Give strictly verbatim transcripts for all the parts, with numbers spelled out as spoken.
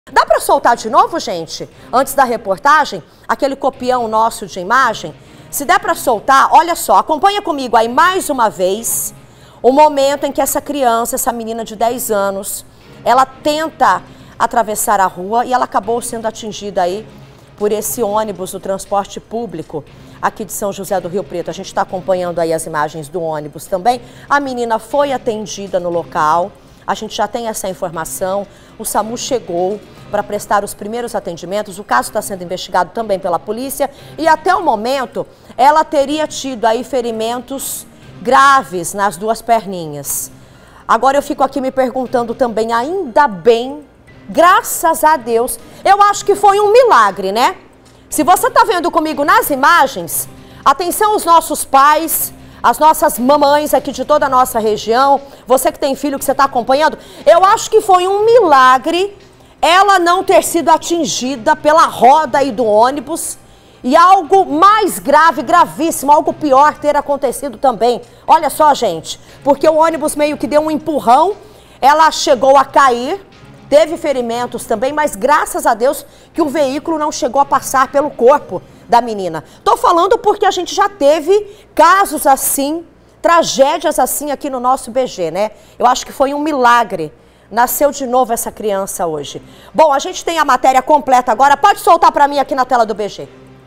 Dá para soltar de novo, gente? Antes da reportagem, aquele copião nosso de imagem. Se der para soltar, olha só, acompanha comigo aí mais uma vez o momento em que essa criança, essa menina de dez anos, ela tenta atravessar a rua e ela acabou sendo atingida aí por esse ônibus do transporte público aqui de São José do Rio Preto. A gente está acompanhando aí as imagens do ônibus também. A menina foi atendida no local, a gente já tem essa informação, o SAMU chegou para prestar os primeiros atendimentos, o caso está sendo investigado também pela polícia e até o momento ela teria tido aí ferimentos graves nas duas perninhas. Agora eu fico aqui me perguntando também, ainda bem, graças a Deus, eu acho que foi um milagre, né? Se você está vendo comigo nas imagens, atenção aos nossos pais, as nossas mamães aqui de toda a nossa região, você que tem filho que você está acompanhando, eu acho que foi um milagre ela não ter sido atingida pela roda aí do ônibus e algo mais grave, gravíssimo, algo pior ter acontecido também. Olha só, gente, porque o ônibus meio que deu um empurrão, ela chegou a cair, teve ferimentos também, mas graças a Deus que o veículo não chegou a passar pelo corpo da menina. Tô falando porque a gente já teve casos assim, tragédias assim aqui no nosso B G, né? Eu acho que foi um milagre. Nasceu de novo essa criança hoje. Bom, a gente tem a matéria completa agora. Pode soltar para mim aqui na tela do B G.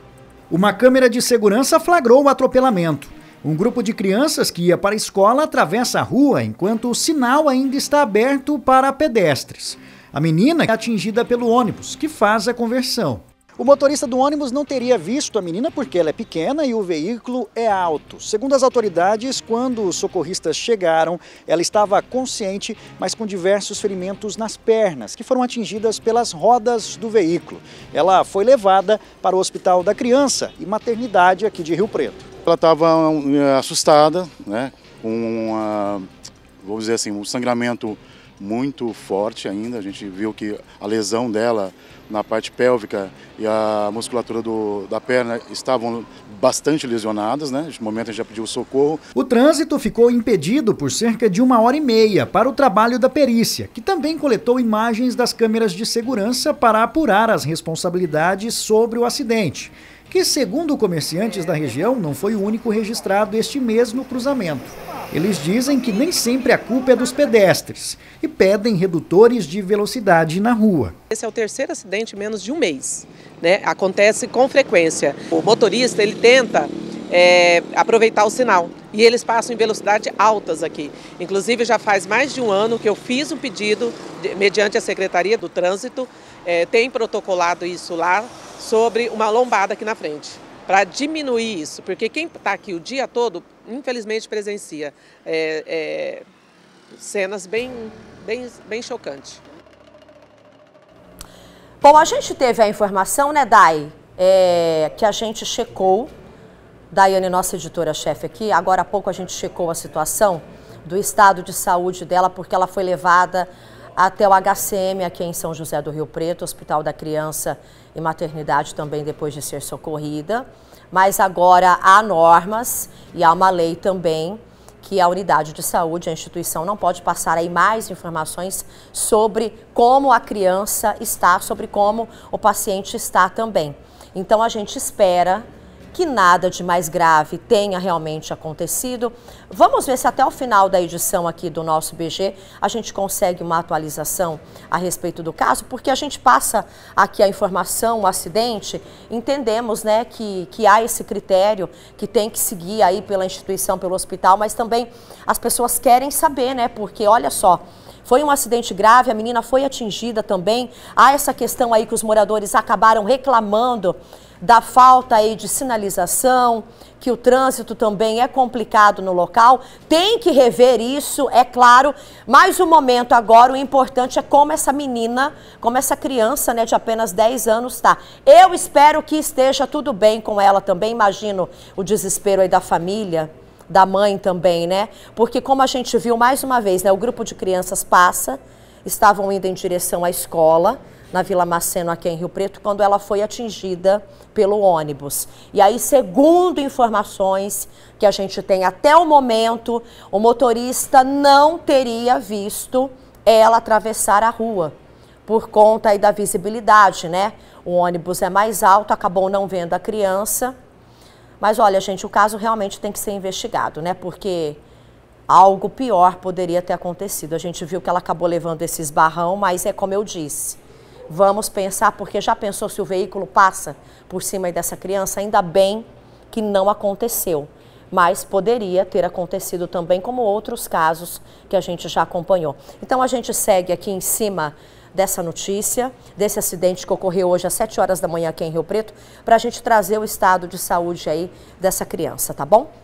Uma câmera de segurança flagrou o atropelamento. Um grupo de crianças que ia para a escola atravessa a rua enquanto o sinal ainda está aberto para pedestres. A menina é atingida pelo ônibus, que faz a conversão. O motorista do ônibus não teria visto a menina porque ela é pequena e o veículo é alto. Segundo as autoridades, quando os socorristas chegaram, ela estava consciente, mas com diversos ferimentos nas pernas, que foram atingidas pelas rodas do veículo. Ela foi levada para o Hospital da Criança e Maternidade aqui de Rio Preto. Ela estava assustada, né, com, uma, vou dizer assim, um sangramento muito forte ainda. A gente viu que a lesão dela na parte pélvica e a musculatura do, da perna estavam bastante lesionadas, né? Neste momento a gente já pediu socorro. O trânsito ficou impedido por cerca de uma hora e meia para o trabalho da perícia, que também coletou imagens das câmeras de segurança para apurar as responsabilidades sobre o acidente, que, segundo comerciantes da região, não foi o único registrado este mesmo cruzamento. Eles dizem que nem sempre a culpa é dos pedestres e pedem redutores de velocidade na rua. Esse é o terceiro acidente em menos de um mês, né? Acontece com frequência. O motorista ele tenta é, aproveitar o sinal e eles passam em velocidade altas aqui. Inclusive já faz mais de um ano que eu fiz um pedido, de, mediante a Secretaria do Trânsito, é, tem protocolado isso lá, sobre uma lombada aqui na frente, para diminuir isso, porque quem está aqui o dia todo, infelizmente, presencia é, é, cenas bem, bem, bem chocantes. Bom, a gente teve a informação, né, Dai, é, que a gente checou, Daiane, nossa editora-chefe aqui, agora há pouco a gente checou a situação do estado de saúde dela, porque ela foi levada até o H C M aqui em São José do Rio Preto, Hospital da Criança e Maternidade também depois de ser socorrida. Mas agora há normas e há uma lei também que a unidade de saúde, a instituição, não pode passar aí mais informações sobre como a criança está, sobre como o paciente está também. Então a gente espera que nada de mais grave tenha realmente acontecido. Vamos ver se até o final da edição aqui do nosso B G a gente consegue uma atualização a respeito do caso, porque a gente passa aqui a informação, o acidente, entendemos, né, que, que há esse critério que tem que seguir aí pela instituição, pelo hospital, mas também as pessoas querem saber, né, porque olha só, foi um acidente grave, a menina foi atingida também, há essa questão aí que os moradores acabaram reclamando da falta aí de sinalização, que o trânsito também é complicado no local, tem que rever isso, é claro, mas o momento agora, o importante é como essa menina, como essa criança, né, de apenas dez anos está. Eu espero que esteja tudo bem com ela também, imagino o desespero aí da família, da mãe também, né, porque como a gente viu mais uma vez, né, o grupo de crianças passa, estavam indo em direção à escola, na Vila Maceno, aqui em Rio Preto, quando ela foi atingida pelo ônibus. E aí, segundo informações que a gente tem até o momento, o motorista não teria visto ela atravessar a rua. por conta aí da visibilidade, né? O ônibus é mais alto, acabou não vendo a criança. Mas olha, gente, o caso realmente tem que ser investigado, né? Porque algo pior poderia ter acontecido. A gente viu que ela acabou levando esse esbarrão, mas é como eu disse, vamos pensar, porque já pensou se o veículo passa por cima dessa criança? Ainda bem que não aconteceu, mas poderia ter acontecido também, como outros casos que a gente já acompanhou. Então a gente segue aqui em cima dessa notícia, desse acidente que ocorreu hoje às sete horas da manhã aqui em Rio Preto, para a gente trazer o estado de saúde aí dessa criança, tá bom?